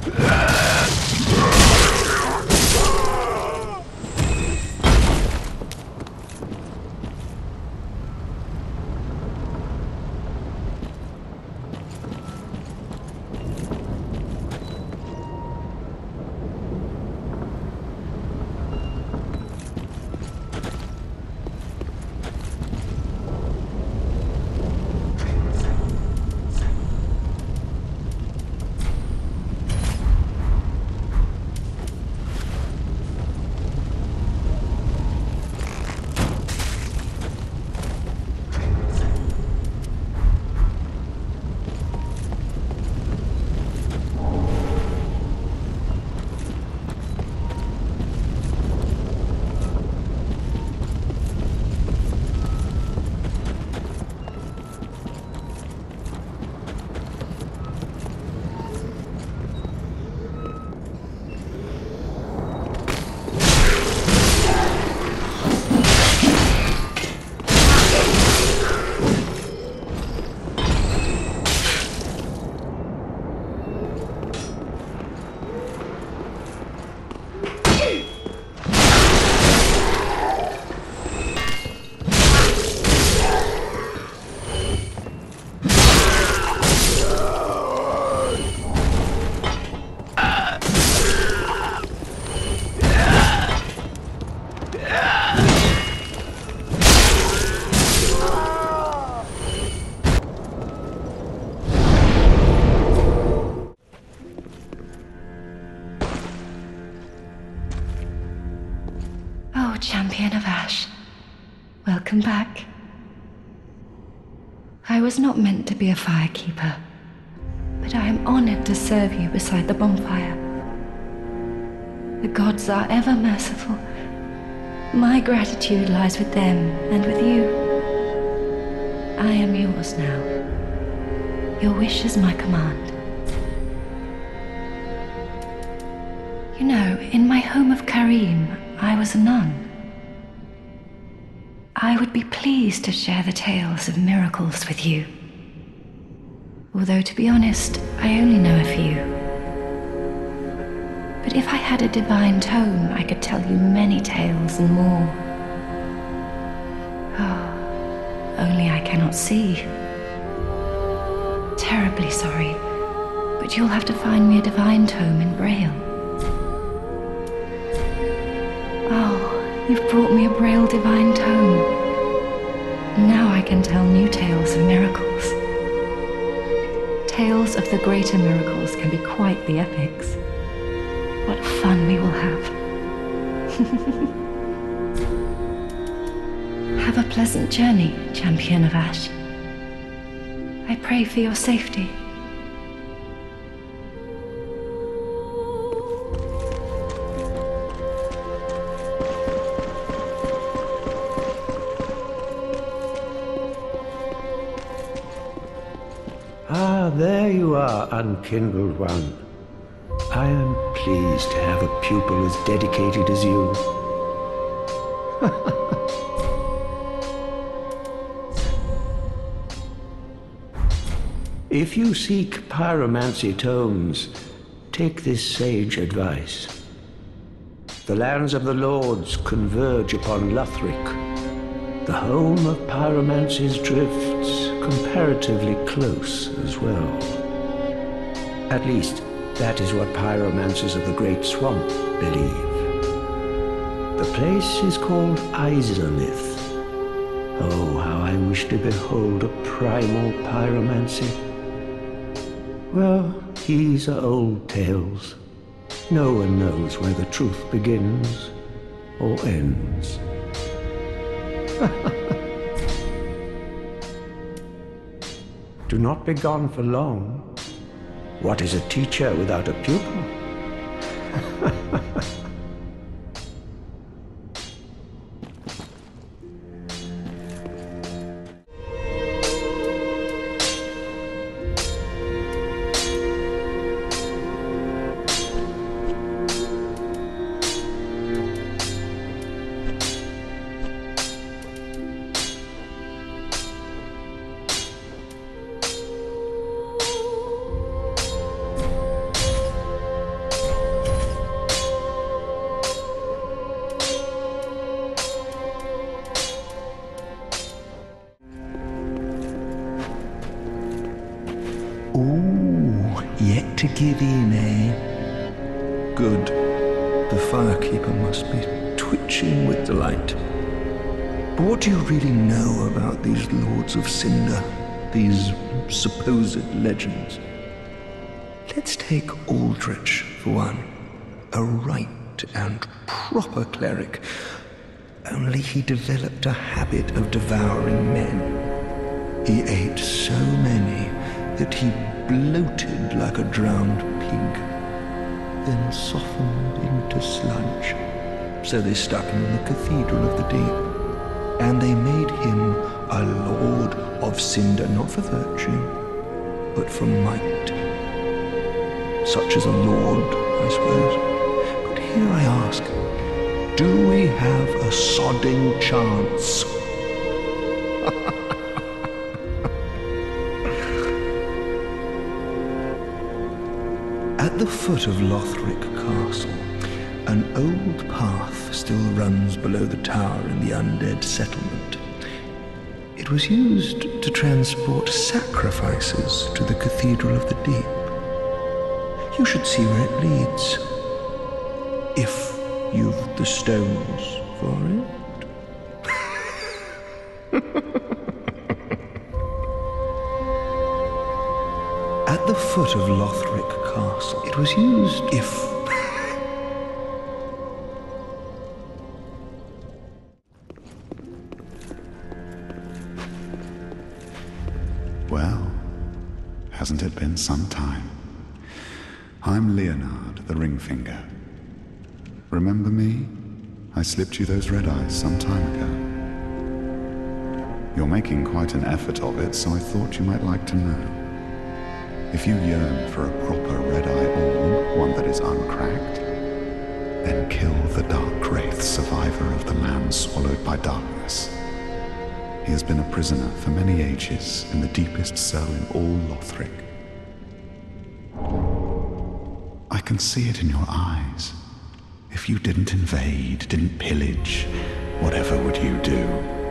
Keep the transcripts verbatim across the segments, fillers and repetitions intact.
Champion of Ash, welcome back. I was not meant to be a firekeeper, but I am honored to serve you beside the bonfire. The gods are ever merciful. My gratitude lies with them and with you. I am yours now. Your wish is my command. You know, in my home of Carim, I was a nun. I would be pleased to share the tales of miracles with you. Although, to be honest, I only know a few. But if I had a divine tome, I could tell you many tales and more. Oh, only I cannot see. Terribly sorry, but you'll have to find me a divine tome in Braille. Oh, you've brought me a Braille divine tome. Now I can tell new tales of miracles. Tales of the greater miracles can be quite the epics. What fun we will have. Have a pleasant journey, Champion of Ash. I pray for your safety. Ah, there you are, unkindled one. I am pleased to have a pupil as dedicated as you. If you seek pyromancy tomes, take this sage advice. The lands of the lords converge upon Lothric. The home of pyromancy's drifts comparatively close as well. At least, that is what pyromancers of the Great Swamp believe. The place is called Izalith. Oh, how I wish to behold a primal pyromancy. Well, these are old tales. No one knows where the truth begins or ends. Do not be gone for long. What is a teacher without a pupil? to give in, eh? Good. The firekeeper must be twitching with delight. But what do you really know about these Lords of Cinder, these supposed legends? Let's take Aldrich, for one. A right and proper cleric. Only he developed a habit of devouring men. He ate so many that he bloated like a drowned pig, then softened into sludge. So they stuck him in the Cathedral of the Deep, and they made him a Lord of Cinder, not for virtue, but for might. Such as a lord, I suppose. But here I ask, do we have a sodding chance? At the foot of Lothric Castle, an old path still runs below the tower in the undead settlement. It was used to transport sacrifices to the Cathedral of the Deep. You should see where it leads, if you've the stones for it. At the foot of Lothric Castle, it was used if... Well, hasn't it been some time? I'm Leonard, the Ringfinger. Remember me? I slipped you those red eyes some time ago. You're making quite an effort of it, so I thought you might like to know. If you yearn for a proper red-eye orb, one that is uncracked, then kill the Dark Wraith, survivor of the land swallowed by darkness. He has been a prisoner for many ages in the deepest cell in all Lothric. I can see it in your eyes. If you didn't invade, didn't pillage, whatever would you do?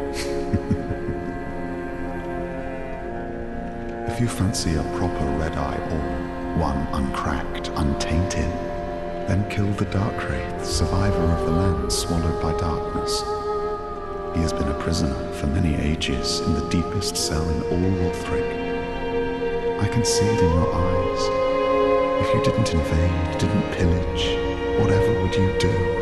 If you fancy a proper red-eye orb, one uncracked, untainted, then kill the Dark Wraith, survivor of the land swallowed by darkness. He has been a prisoner for many ages in the deepest cell in all Lothric. I can see it in your eyes. If you didn't invade, didn't pillage, whatever would you do?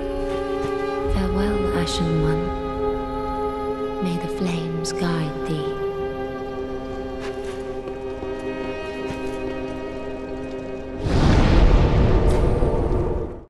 Ashen One, may the flames guide thee.